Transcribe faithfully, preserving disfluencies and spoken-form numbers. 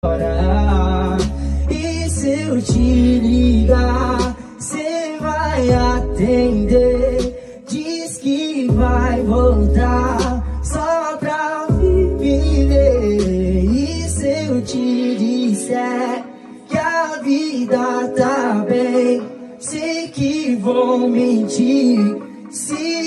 E se eu te ligar, cê vai atender. Diz que vai voltar só pra me ver. E se eu te disser que a vida tá bem, sei que vou mentir. Se